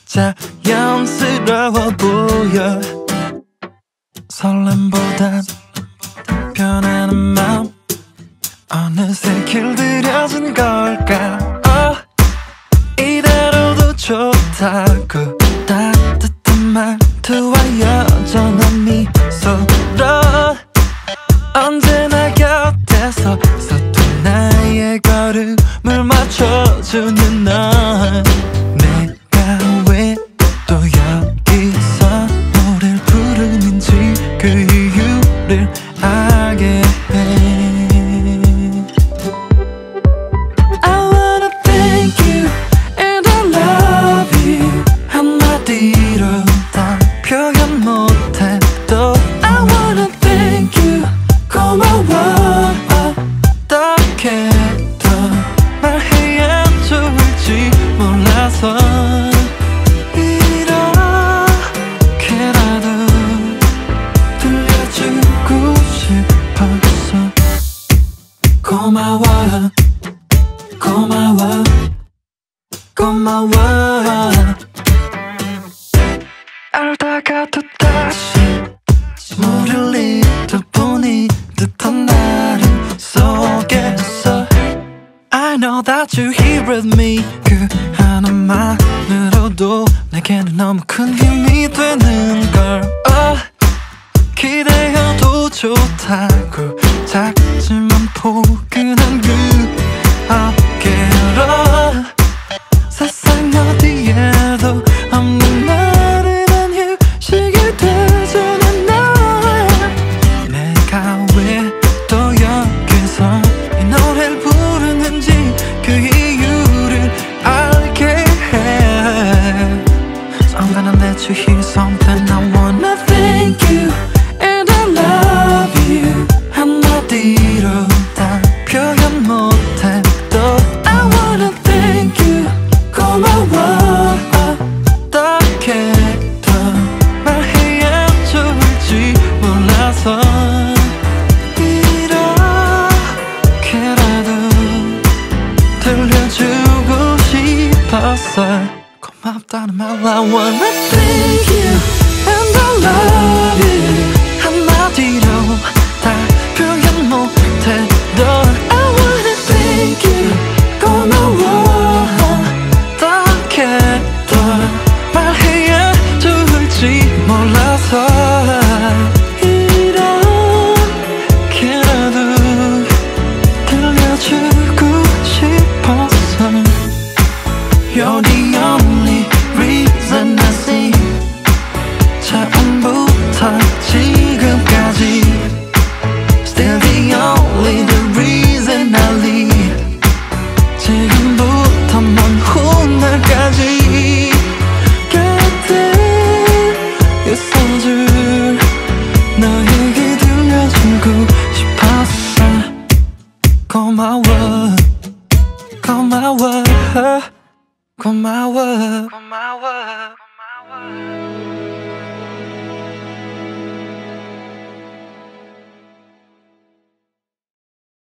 자연스러워 보여. 설렘보단 변하는 마음 어느새 길들여진 걸까. 이대로도 좋다고 따뜻한 말투와 여전한 미소로 언제나 곁에서 서툰 나의 걸음을 맞춰주는 넌 내가 왜 또 여기서 노래를 부르는지 그 이유를 알게 해. I wanna thank you and I love you 한마디로 다 표현 못해도 I wanna thank you 고마워. 어떻게 더 말해야 좋을지 몰라서 고마워 고마워 고마워. 알다가 또 다시 물을 잃듯 보니 듯한 나름 속에서 I know that you're here with me 그 하나만으로도 내게는 너무 큰 힘이 되는 걸. 기대어도 좋다고 작지만 포근한 그 어깨로 세상 어디에도 없는 나른한 휴식이 돼주는 너. 내가 왜 또 여기서 이 노래를 부르는지 그 이유를 알게 해. So I'm gonna let you hear something. I wanna thank you and I love you 한마디로 다 표현 못해도 I wanna thank you 고마워. 어떻게 더 말해야 좋을지 몰라서 이렇게라도 들려주고 싶었어. 고맙다는 말 I wanna thank you and I love you 한마디로 다 표현 못해도 I wanna thank you 고마워. 어떻게 더 말해야 좋을지 몰라서 이렇게라도 들려주고 싶었어. You're the only reason I see 처음부터 지금까지 Still the only the reason I live 지금부터 먼 훗날까지 곁에 있어줄 너에게 들려주고 싶었어. 고마워 고마워 고마워 고마워 고마워.